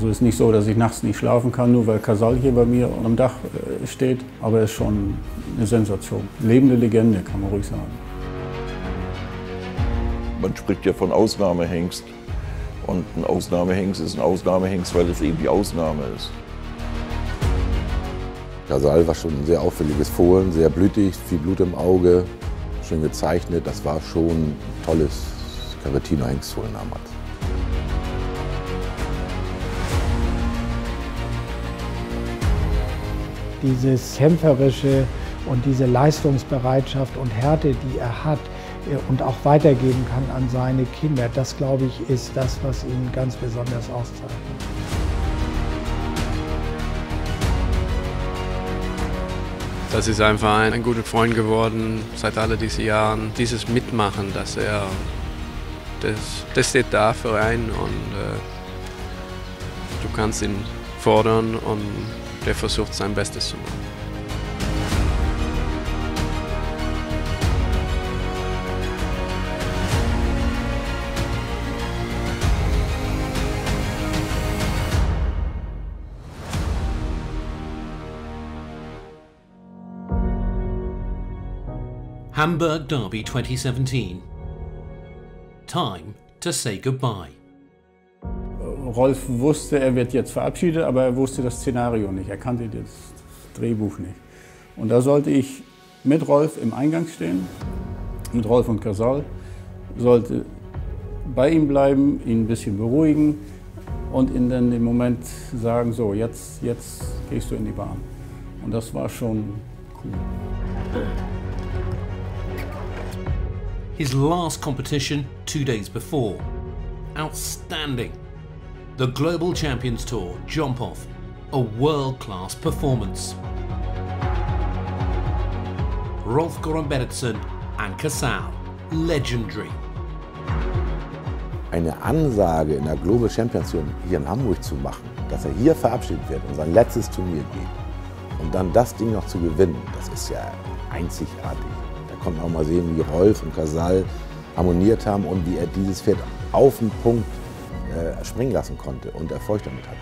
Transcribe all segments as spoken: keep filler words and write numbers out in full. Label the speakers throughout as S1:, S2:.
S1: Also es ist nicht so, dass ich nachts nicht schlafen kann, nur weil Casal hier bei mir am Dach steht. Aber es ist schon eine Sensation. Lebende Legende, kann man ruhig sagen.
S2: Man spricht ja von Ausnahmehengst. Und ein Ausnahmehengst ist ein Ausnahmehengst, weil es eben die Ausnahme ist.
S3: Casal war schon ein sehr auffälliges Fohlen, sehr blütig, viel Blut im Auge, schön gezeichnet. Das war schon ein tolles Carettino-Hengstfohlen damals.
S4: Dieses Kämpferische und diese Leistungsbereitschaft und Härte, die er hat und auch weitergeben kann an seine Kinder, das, glaube ich, ist das, was ihn ganz besonders auszeichnet.
S5: Das ist einfach ein, ein guter Freund geworden seit all diesen Jahren. Dieses Mitmachen, dass er, das, das steht da für einen und äh, du kannst ihn fordern und der versucht sein Bestes zu machen.
S6: Hamburg Derby twenty seventeen. Time to say goodbye.
S1: Rolf wusste, er wird jetzt verabschiedet, aber er wusste das Szenario nicht. Er kannte das Drehbuch nicht. Und da sollte ich mit Rolf im Eingang stehen, mit Rolf und Casal, sollte bei ihm bleiben, ihn ein bisschen beruhigen und in dann dem Moment sagen, so, jetzt, jetzt gehst du in die Bahn. Und das war schon cool.
S6: His last competition two days before. Outstanding. The Global Champions Tour, Jump Off, a world-class performance. Rolf-Göran Bennetson and Casal, legendary.
S3: Eine Ansage in der Global Champions Tour hier in Hamburg zu machen, dass er hier verabschiedet wird und sein letztes Turnier geht und dann das Ding noch zu gewinnen, das ist ja einzigartig. Da konnte man auch mal sehen, wie Rolf und Casal harmoniert haben und wie er dieses Pferd auf den Punkt äh, springen lassen konnte und Erfolg damit hatte.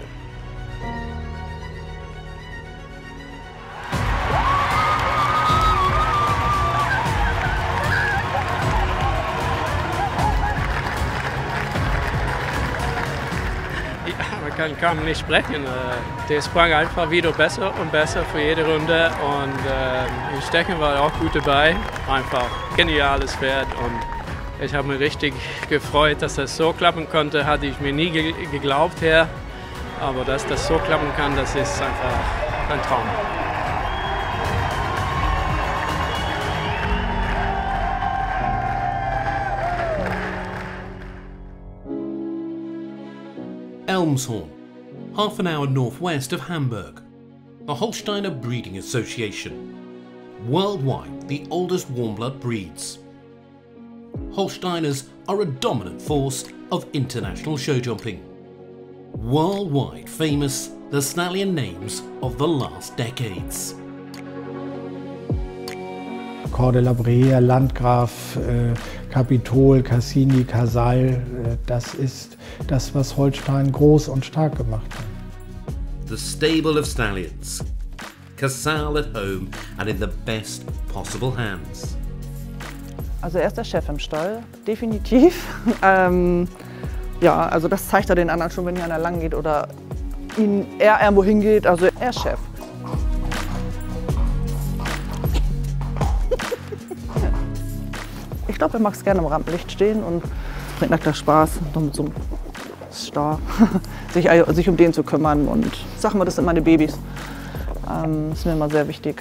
S5: Man kann kaum nicht sprechen. Der sprang einfach wieder besser und besser für jede Runde und äh, Stechen war auch gut dabei. Einfach geniales Pferd und ich habe mich richtig gefreut, dass das so klappen konnte. Hatte ich mir nie ge geglaubt her, aber dass das so klappen kann, das ist einfach ein Traum.
S6: Elmshorn, half an hour northwest of Hamburg. The Holsteiner Breeding Association. Worldwide, the oldest warm-blood breeds. Holsteiners are a dominant force of international show jumping. Worldwide famous, the stallion names of the last decades.
S4: Cor de la Brea, Landgraf, äh, Capitol, Cassini, Casal, äh, das ist das, was Holstein groß und stark gemacht hat.
S6: The stable of stallions. Casal at home and in the best possible hands.
S7: Also er ist der Chef im Stall, definitiv. ähm, ja, also das zeigt er den anderen schon, wenn hier einer lang geht oder ihn, er irgendwo hingeht. Also er ist Chef. Ich glaube, er mag es gerne im Rampenlicht stehen und bringt nach der Spaß, mit so einem Star, sich, sich um den zu kümmern. Und sagen wir, das sind meine Babys. Ähm, das ist mir immer sehr wichtig.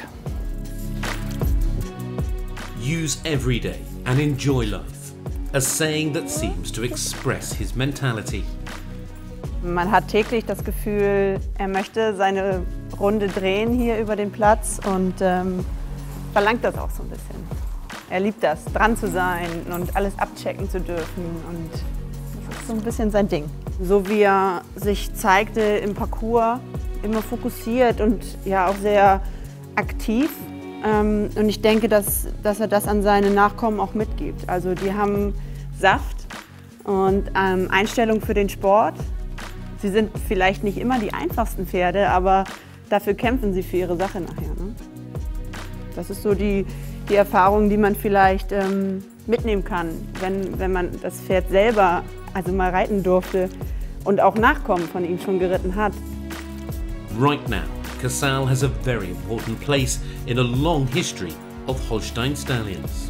S6: Use every day and enjoy life. A saying that seems to express his mentality.
S8: Man hat täglich das Gefühl, er möchte seine Runde drehen hier über den Platz und ähm, verlangt das auch so ein bisschen. Er liebt das, dran zu sein und alles abchecken zu dürfen und das ist so ein bisschen sein Ding. So wie er sich zeigte im Parcours, immer fokussiert und ja auch sehr aktiv. Ähm, und ich denke, dass, dass er das an seine Nachkommen auch mitgibt. Also die haben Saft und ähm, Einstellung für den Sport. Sie sind vielleicht nicht immer die einfachsten Pferde, aber dafür kämpfen sie für ihre Sache nachher. Ne? Das ist so die, die Erfahrung, die man vielleicht ähm, mitnehmen kann, wenn, wenn man das Pferd selber also mal reiten durfte und auch Nachkommen von ihm schon geritten hat.
S6: Right now, Casale has a very important place in a long history of Holstein Stallions.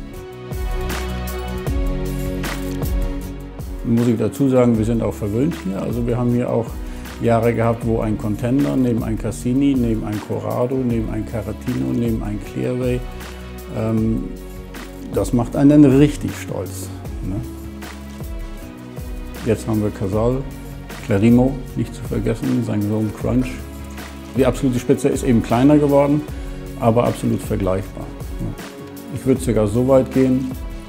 S1: Muss ich dazu sagen, wir sind auch verwöhnt hier. Also wir haben hier auch Jahre gehabt, wo ein Contender neben ein Cassini, neben ein Corrado, neben ein Caratino, neben ein Clearway, ähm, das macht einen dann richtig stolz. Ne? Jetzt haben wir Casale, Clarimo, nicht zu vergessen, sein Sohn Crunch. Die absolute Spitze ist eben kleiner geworden, aber absolut vergleichbar. Ich würde sogar so weit gehen,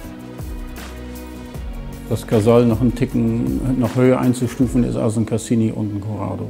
S1: dass Casale noch einen Ticken noch höher einzustufen ist als ein Cassini und ein Corrado.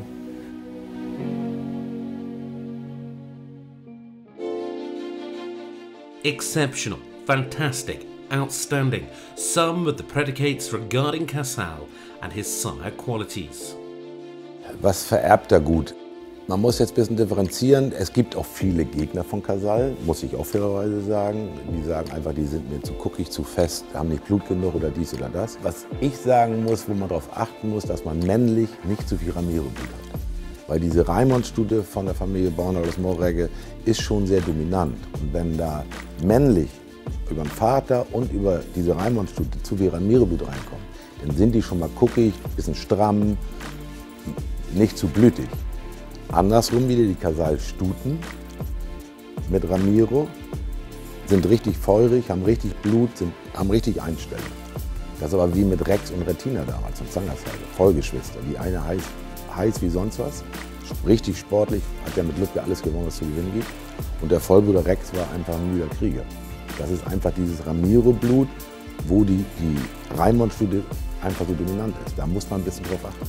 S6: Exceptional, fantastic, outstanding. Some of the predicates regarding Casale and his sire qualities.
S3: Was vererbt er gut? Man muss jetzt ein bisschen differenzieren. Es gibt auch viele Gegner von Casale, muss ich auch fairerweise sagen. Die sagen einfach, die sind mir zu guckig, zu fest, haben nicht Blut genug oder dies oder das. Was ich sagen muss, wo man darauf achten muss, dass man männlich nicht zu viel Ramiro-Blut hat. Weil diese Raimond-Stute von der Familie Borna aus Morregge ist schon sehr dominant. Und wenn da männlich über den Vater und über diese Raimond-Stute zu viel Ramiro-Blut reinkommt, dann sind die schon mal guckig, ein bisschen stramm, nicht zu blütig. Andersrum wieder die Casale-Stuten mit Ramiro sind richtig feurig, haben richtig Blut, sind, haben richtig Einstellung. Das ist aber wie mit Rex und Retina damals und Zangersheide, Vollgeschwister. Die eine heiß, heiß wie sonst was, richtig sportlich, hat ja mit Lübke alles gewonnen, was es zu gewinnen gibt. Und der Vollbruder Rex war einfach ein müder Krieger. Das ist einfach dieses Ramiro-Blut, wo die, die Raimond-Stute einfach so dominant ist. Da muss man ein bisschen drauf achten.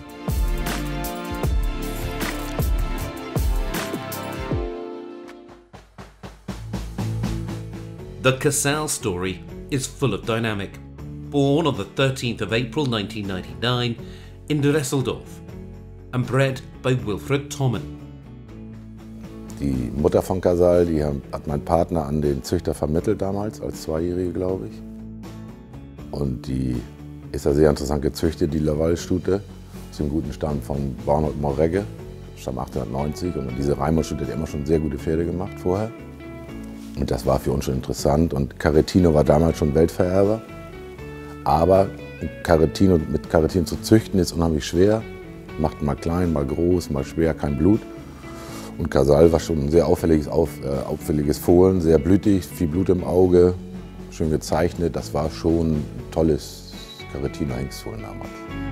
S6: The Casale story is full of dynamic. Born on the thirteenth of April nineteen ninety-nine in Dresseldorf and bred by Wilfred Tommen.
S3: Die Mutter von Casale, die hat mein Partner an den Züchter vermittelt damals, als Zweijährige, glaube ich. Und die ist ja sehr interessant gezüchtet, die Laval-Stute, aus dem guten Stamm von Bornold Morregge, Stamm achtzehnhundertneunzig. Und diese Raimond-Stute hat immer schon sehr gute Pferde gemacht vorher. Und das war für uns schon interessant. Und Caratino war damals schon Weltvererber. Aber Caratino, mit Caratino zu züchten ist unheimlich schwer. Macht mal klein, mal groß, mal schwer, kein Blut. Und Casale war schon ein sehr auffälliges, auf, äh, auffälliges Fohlen, sehr blütig, viel Blut im Auge, schön gezeichnet. Das war schon ein tolles Caratino-Hengstfohlen damals.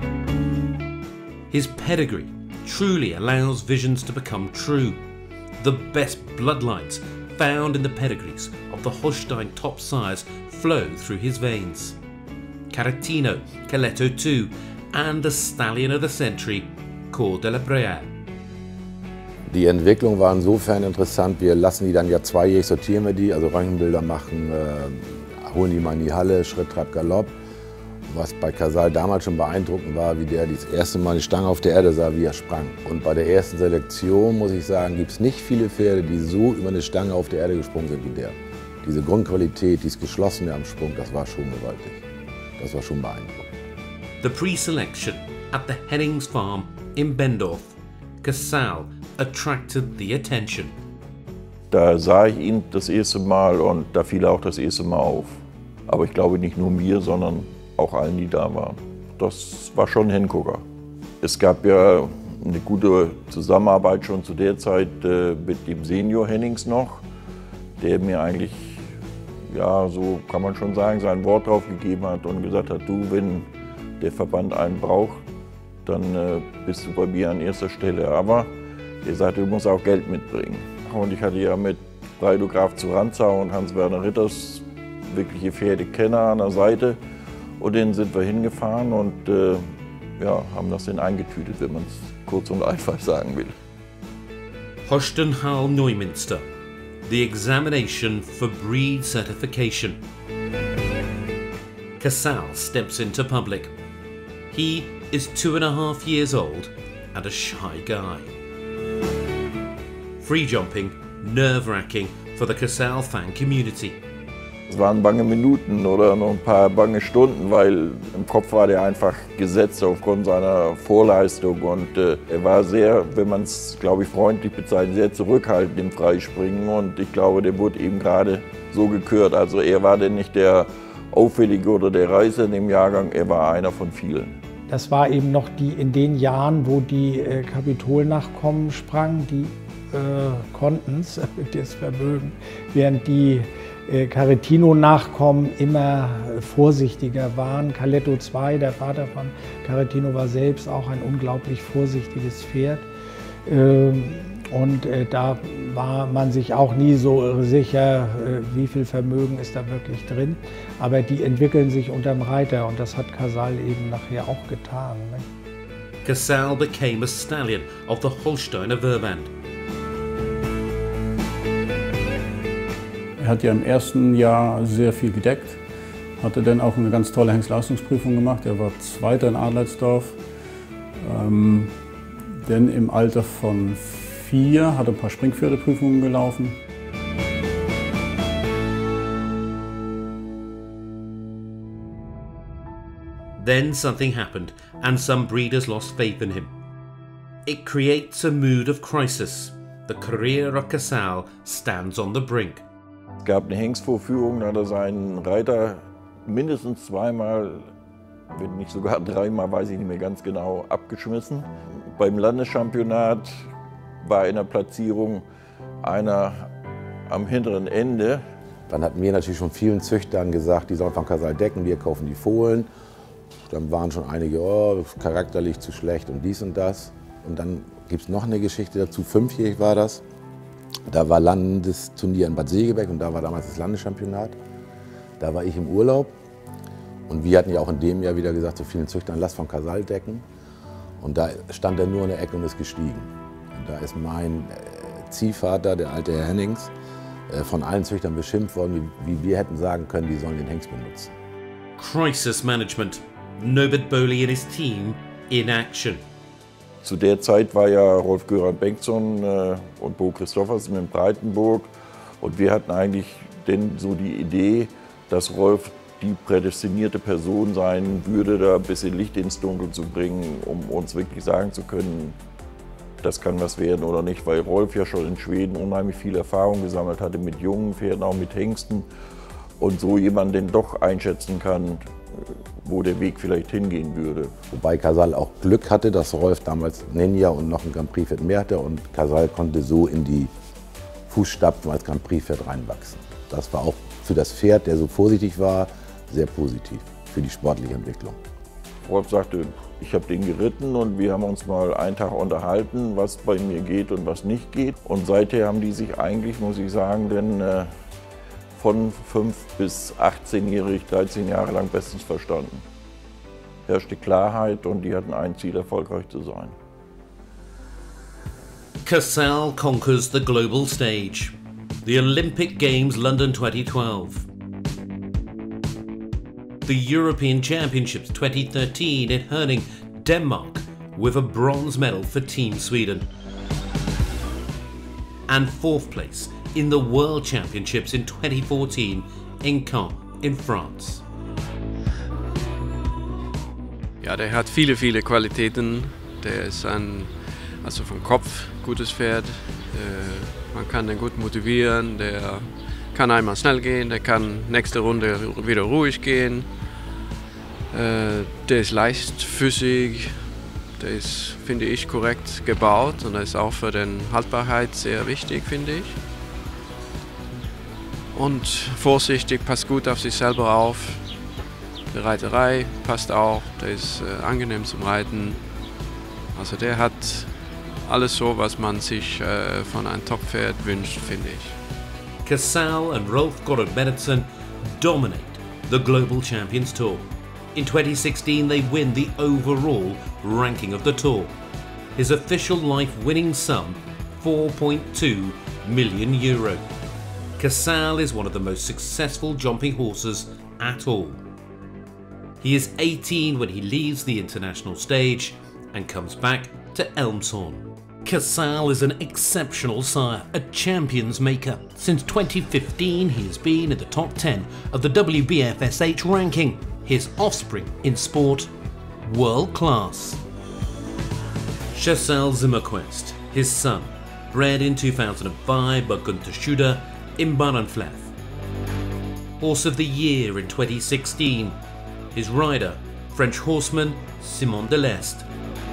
S6: His pedigree truly allows visions to become true. The best bloodlines found in the pedigrees of the Holstein top sires flow through his veins. Caratino, Caletto two, and the stallion of the century, Cour de la Brea.
S3: Die Entwicklung war insofern interessant, wir lassen die dann ja zweijährig, sortieren wir die, also Röntgenbilder machen, äh, holen die mal in die Halle, Schritt, Trab, Galopp. Was bei Casale damals schon beeindruckend war, wie der das erste Mal eine Stange auf der Erde sah, wie er sprang. Und bei der ersten Selektion, muss ich sagen, gibt es nicht viele Pferde, die so über eine Stange auf der Erde gesprungen sind wie der. Diese Grundqualität, dieses Geschlossene am Sprung, das war schon gewaltig. Das war schon beeindruckend.
S6: The pre-selection at the Hennings Farm in Bendorf, Casale attracted the attention.
S2: Da sah ich ihn das erste Mal und da fiel er auch das erste Mal auf. Aber ich glaube nicht nur mir, sondern auch allen, die da waren. Das war schon ein Hingucker. Es gab ja eine gute Zusammenarbeit schon zu der Zeit äh, mit dem Senior Hennings noch, der mir eigentlich, ja, so kann man schon sagen, sein Wort drauf gegeben hat und gesagt hat, du, wenn der Verband einen braucht, dann äh, bist du bei mir an erster Stelle. Aber er sagte, du musst auch Geld mitbringen. Und ich hatte ja mit Breito Graf zu Rantzau und Hans-Werner Ritters wirkliche Pferdekenner an der Seite. Und dann sind wir hingefahren und äh, ja, haben das dann eingetütet, wenn man es kurz und einfach sagen will.
S6: Horstenhall Neumünster, the examination for breed certification. Casale steps into public. He is two and a half years old and a shy guy. Free jumping, nerve-wracking for the Casal fan community.
S2: Es waren bange Minuten oder noch ein paar bange Stunden, weil im Kopf war der einfach gesetzt aufgrund seiner Vorleistung. Und äh, er war sehr, wenn man es, glaube ich, freundlich bezeichnet, sehr zurückhaltend im Freispringen. Und ich glaube, der wurde eben gerade so gekürt. Also er war denn nicht der Auffällige oder der Reißer in dem Jahrgang, er war einer von vielen.
S4: Das war eben noch die in den Jahren, wo die äh, Kapitol-Nachkommen sprangen, die äh, konnten es, das Vermögen, während die äh, Carettino-Nachkommen immer äh, vorsichtiger waren. Caletto der Zweite, der Vater von Carettino, war selbst auch ein unglaublich vorsichtiges Pferd. Ähm, Und äh, da war man sich auch nie so sicher, äh, wie viel Vermögen ist da wirklich drin. Aber die entwickeln sich unterm Reiter und das hat Casal eben nachher auch getan. Ne?
S6: Casal became a stallion of the Holsteiner Verband.
S1: Er hat ja im ersten Jahr sehr viel gedeckt, hatte dann auch eine ganz tolle Hengstleistungsprüfung gemacht. Er war Zweiter in Adlersdorf. Ähm, denn im Alter von vier hat er ein paar Springpferdeprüfungen gelaufen.
S6: Then something happened and some breeders lost faith in him. It creates a mood of crisis. The career of Casal stands on the brink.
S2: Es gab eine Hengstvorführung, da hat er seinen Reiter mindestens zweimal, wenn nicht sogar dreimal, weiß ich nicht mehr ganz genau, abgeschmissen. Beim Landeschampionat war in der Platzierung einer am hinteren Ende.
S3: Dann hatten wir natürlich schon vielen Züchtern gesagt, die sollen von Casal decken, wir kaufen die Fohlen. Dann waren schon einige, oh, charakterlich zu schlecht und dies und das. Und dann gibt es noch eine Geschichte dazu, fünfjährig war das. Da war Landesturnier in Bad Segeberg und da war damals das Landeschampionat. Da war ich im Urlaub und wir hatten ja auch in dem Jahr wieder gesagt zu vielen Züchtern, lass von Casal decken. Und da stand er nur in der Ecke und ist gestiegen. Und da ist mein Ziehvater, der alte Herr Hennings, von allen Züchtern beschimpft worden, wie wir hätten sagen können, die sollen den Hengst benutzen.
S6: Crisis management. Norbert Boehly and his team in action.
S2: Zu der Zeit war ja Rolf-Göran Bengtsson äh, und Bo Christoffersen in Breitenburg. Und wir hatten eigentlich denn so die Idee, dass Rolf die prädestinierte Person sein würde, da ein bisschen Licht ins Dunkel zu bringen, um uns wirklich sagen zu können, das kann was werden oder nicht. Weil Rolf ja schon in Schweden unheimlich viel Erfahrung gesammelt hatte mit jungen Pferden, auch mit Hengsten. Und so jemand denn doch einschätzen kann, wo der Weg vielleicht hingehen würde.
S3: Wobei Casal auch Glück hatte, dass Rolf damals Ninja und noch ein Grand Prix-Pferd mehr hatte und Casal konnte so in die Fußstapfen als Grand Prix-Pferd reinwachsen. Das war auch für das Pferd, der so vorsichtig war, sehr positiv für die sportliche Entwicklung.
S2: Rolf sagte, ich habe den geritten und wir haben uns mal einen Tag unterhalten, was bei mir geht und was nicht geht. Und seither haben die sich eigentlich, muss ich sagen, denn äh, von fünf bis achtzehnjährig, dreizehn Jahre lang bestens verstanden. Herrschte Klarheit und die hatten ein Ziel, erfolgreich zu sein.
S6: Casal conquers the global stage. The Olympic Games London twenty twelve. The European Championships twenty thirteen in Herning, Denmark, with a bronze medal for Team Sweden. And fourth place in the World Championships in twenty fourteen in Caen in France.
S5: Ja, der hat viele, viele Qualitäten. Der ist ein, also vom Kopf, gutes Pferd. Äh, man kann den gut motivieren. Der kann einmal schnell gehen, der kann nächste Runde wieder ruhig gehen. Äh, der ist leichtfüßig. Der ist, finde ich, korrekt gebaut und das ist auch für die Haltbarkeit sehr wichtig, finde ich. Und vorsichtig, passt gut auf sich selber auf. Die Reiterei passt auch, der ist äh, angenehm zum Reiten. Also der hat alles so, was man sich äh, von einem Top-Pferd wünscht, finde ich.
S6: Casal and Rolf Goddard-Bennetson dominate the Global Champions Tour. In twenty sixteen they win the overall ranking of the tour. His official life winning sum, four point two million euro. Casal is one of the most successful jumping horses at all. He is eighteen when he leaves the international stage and comes back to Elmshorn. Casal is an exceptional sire, a champions maker. Since twenty fifteen, he has been in the top ten of the W B F S H ranking. His offspring in sport, world class. Casal Zimmerquist, his son, bred in two thousand five by Gunther Schuder in Bahnenfleff. Horse of the Year in twenty sixteen, his rider, French horseman Simon Delestre.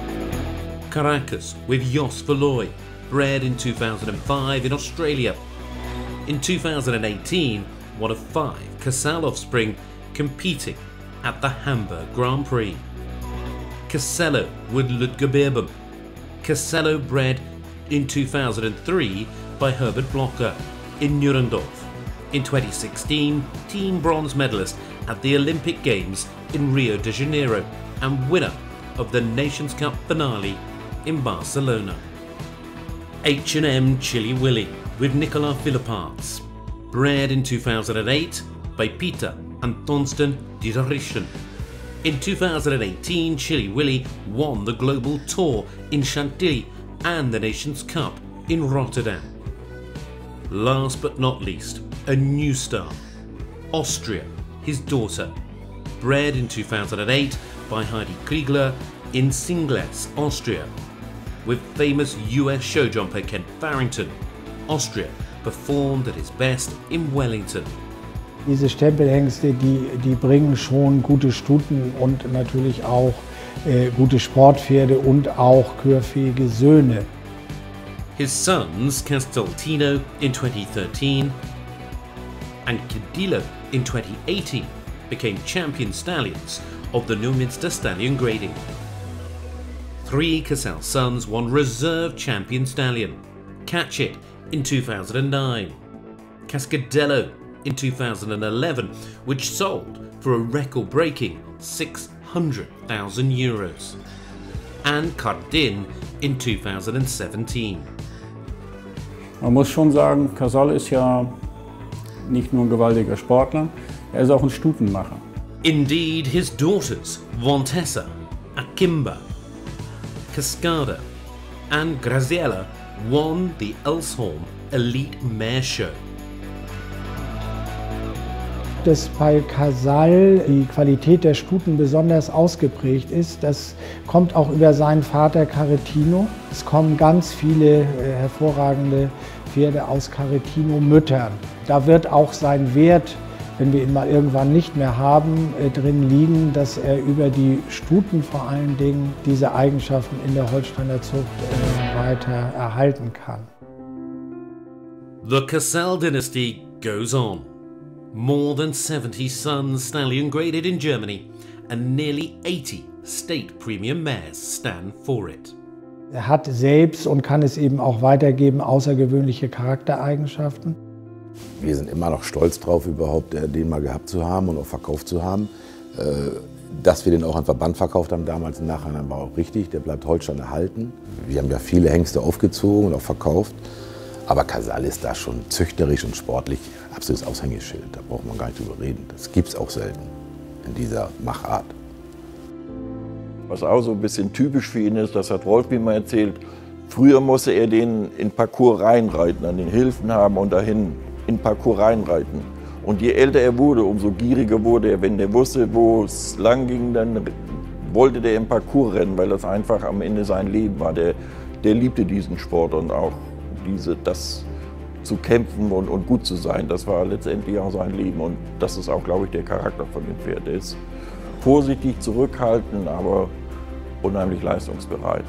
S6: Caracas with Jos Verlooy, bred in two thousand five in Australia. In two thousand eighteen, one of five Casal offspring competing at the Hamburg Grand Prix. Casello with Ludger Beerbohm. Casello bred in two thousand three by Herbert Blocker in Nurendorf. In twenty sixteen, team bronze medalist at the Olympic Games in Rio de Janeiro and winner of the Nations Cup finale in Barcelona. H and M Chili Willy with Nicolas Philipparts, bred in two thousand eight by Peter and Thorsten Dieterichsen. In two thousand eighteen, Chili Willy won the Global Tour in Chantilly and the Nations Cup in Rotterdam. Last but not least, a new star, Austria, his daughter, bred in two thousand eight by Heidi Kriegler in Singles, Austria, with famous U S show jumper Ken Farrington. Austria performed at his best in Wellington.
S4: Diese Stempelhengste, die, die bringen schon gute Stuten und natürlich auch äh, gute Sportpferde und auch chörfähige Söhne.
S6: His sons Casteltino in twenty thirteen and Cadillo in twenty eighteen became champion stallions of the Neumünster Stallion grading. Three Casal sons won Reserve Champion Stallion, Catch It in two thousand nine, Cascadello in two thousand eleven, which sold for a record-breaking six hundred thousand euros, and Cardin in two thousand seventeen.
S1: Man muss schon sagen, Casal ist ja nicht nur ein gewaltiger Sportler, er ist auch ein Stutenmacher.
S6: Indeed, his daughters, Vontessa, Akimba, Cascada and Graziella won the Elmshorn Elite Mare Show.
S4: Dass bei Casal die Qualität der Stuten besonders ausgeprägt ist, das kommt auch über seinen Vater Caretino. Es kommen ganz viele äh, hervorragende Pferde aus Caretino-Müttern. Da wird auch sein Wert, wenn wir ihn mal irgendwann nicht mehr haben, äh, drin liegen, dass er über die Stuten vor allen Dingen diese Eigenschaften in der Holsteiner Zucht äh, weiter erhalten kann.
S6: The Casal dynasty goes on. More than seventy sons stallion graded in Germany and nearly eighty state premium mares stand for it.
S4: Er hat selbst und kann es eben auch weitergeben außergewöhnliche Charaktereigenschaften.
S3: Wir sind immer noch stolz drauf, überhaupt den mal gehabt zu haben und auch verkauft zu haben. Dass wir den auch an Verband verkauft haben damals im Nachhinein war auch richtig. Der bleibt Holstein erhalten. Wir haben ja viele Hengste aufgezogen und auch verkauft. Aber Casal ist da schon züchterisch und sportlich absolutes Aushängeschild. Da braucht man gar nicht drüber reden. Das gibt es auch selten in dieser Machart.
S2: Was auch so ein bisschen typisch für ihn ist, das hat Rolf mir mal erzählt, früher musste er den in Parcours reinreiten, an den Hilfen haben und dahin in Parcours reinreiten. Und je älter er wurde, umso gieriger wurde er. Wenn der wusste, wo es lang ging, dann wollte der im Parcours rennen, weil das einfach am Ende sein Leben war. Der, der liebte diesen Sport und auch diese, das zu kämpfen und, und gut zu sein, das war letztendlich auch sein Leben. Und das ist auch, glaube ich, der Charakter von dem Pferd. Der ist vorsichtig, zurückhaltend, aber unheimlich leistungsbereit.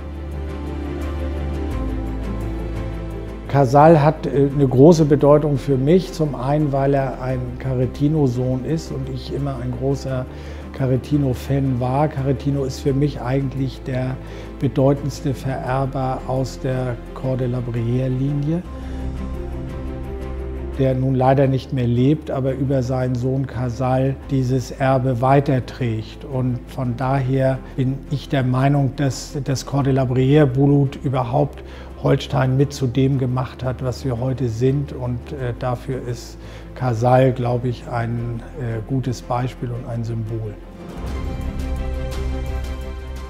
S4: Casal hat eine große Bedeutung für mich, zum einen, weil er ein Caretino-Sohn ist und ich immer ein großer Caretino-Fan war. Caretino ist für mich eigentlich der bedeutendste Vererber aus der Cor de la Brière-Linie, der nun leider nicht mehr lebt, aber über seinen Sohn Casal dieses Erbe weiterträgt. Und von daher bin ich der Meinung, dass das Cor de la Brière-Blut überhaupt Holstein mit zu dem gemacht hat, was wir heute sind. Und äh, dafür ist Casal, glaube ich, ein äh, gutes Beispiel und ein Symbol.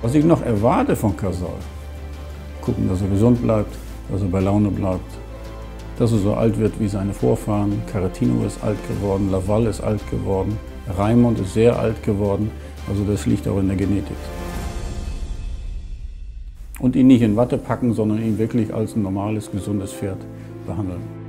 S1: Was ich noch erwarte von Casal, gucken, dass er gesund bleibt, dass er bei Laune bleibt, dass er so alt wird wie seine Vorfahren. Caratino ist alt geworden, Laval ist alt geworden, Raimond ist sehr alt geworden. Also das liegt auch in der Genetik. Und ihn nicht in Watte packen, sondern ihn wirklich als ein normales, gesundes Pferd behandeln.